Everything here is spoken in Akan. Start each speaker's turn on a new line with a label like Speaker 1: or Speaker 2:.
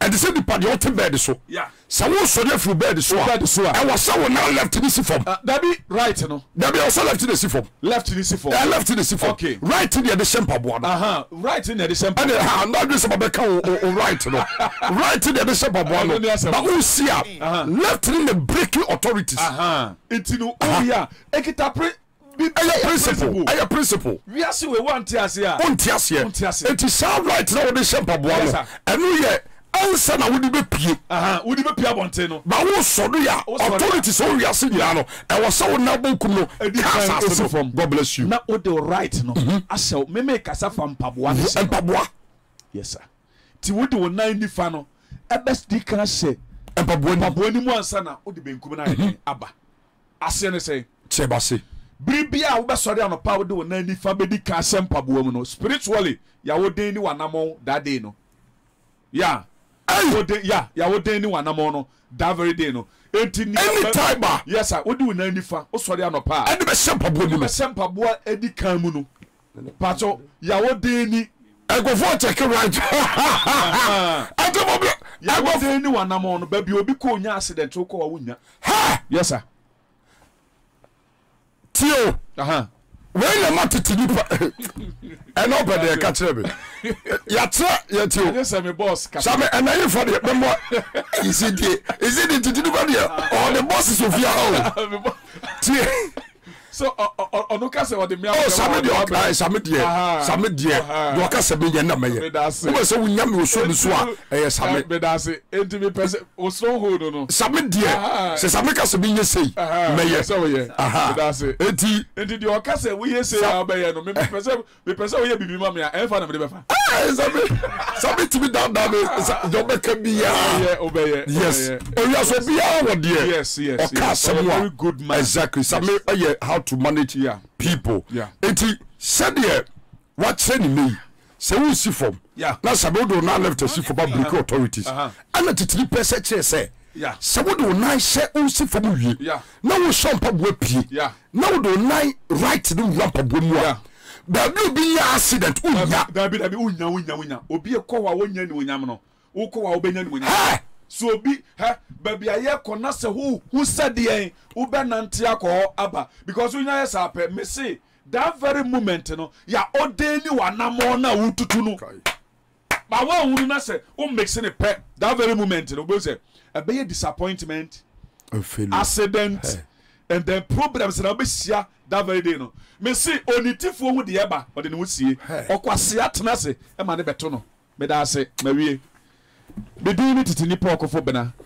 Speaker 1: and the same part the bed so
Speaker 2: yeah
Speaker 1: so wo so dey bed so I was so now left to this form
Speaker 2: that be right no
Speaker 1: that be also left to the form
Speaker 2: left to the form
Speaker 1: left to the form
Speaker 2: okay
Speaker 1: right to the sempa boa
Speaker 2: right in the sempa
Speaker 1: and not this about right no right to the sempa boa no but who see left in the breaking authorities
Speaker 2: intinu oya ekita
Speaker 1: principle
Speaker 2: we are see we want to see
Speaker 1: it is sound right now the sempa boa no and we answer na wodi be pie
Speaker 2: abonte no
Speaker 1: ba wo so do ya authority so we are see ya no e wo so na bonkum no kasa from God bless you
Speaker 2: na o the right no asel me make kasa from mpaboa yes sir ti wodi wo nan nifa no e best di kan se mpaboa ni mu ansa na o de benkum na aba ase ne say
Speaker 1: cheba se
Speaker 2: Bribia wo be sori anopa wo de wo nan nifa be di kan se mpaboa mu no spiritually ya wo den ni wanamo that day no yeah ya wo den ni wanamo no that very day no
Speaker 1: anytime
Speaker 2: yes sir wo di wo nan nifa wo sori anopa
Speaker 1: and be sempaboa mu
Speaker 2: be sempaboa edi kan mu no pato ya wo den ni
Speaker 1: I go for check right I go for
Speaker 2: ya wo den ni wanamo no ba bi obi ko nya accident wo ko wo nya yes sir
Speaker 1: tio when the matter to you and nobody catch me ya tra ya tio
Speaker 2: yes me boss
Speaker 1: some and I for the member is it to do or the boss is of your tio
Speaker 2: so onuka se what the me
Speaker 1: some do aka se be na me ye we say we nyam we so so a some
Speaker 2: be da se enti me pese o so hold no
Speaker 1: some dear se some ka se be ye sei me ye
Speaker 2: so we ye be da se
Speaker 1: enti
Speaker 2: the oka se we ye sei be ye no me pese we ye bibi ma me e fa na me be fa
Speaker 1: some to be down do be can be
Speaker 2: yeah obey
Speaker 1: yes area so be our dear
Speaker 2: yes
Speaker 1: very
Speaker 2: good man
Speaker 1: exactly some how to manage people enti said here what say me say we see from na sabodo na left to see for public authorities and the 3% say sabodo na share we see from we na we show pabo pie na we do na right the ramp pabo mu da bi accident unya
Speaker 2: da bi unya obi e ko wa wonya ni wonya no wo ko wa obenya ni wonya so bi baby aye kona se who said the who be nante akọ aba because unya yes ape me say that very moment no ya ordained wanamo na wututu no ba wa hunu na say o make se ne pe that very moment no be say e be disappointment accident and then problems na be sia that very day no me say onitifo hu de eba o de ne wusie okwase atena se e ma ne beto no me da se ma wie be di ni titini pa okofo bena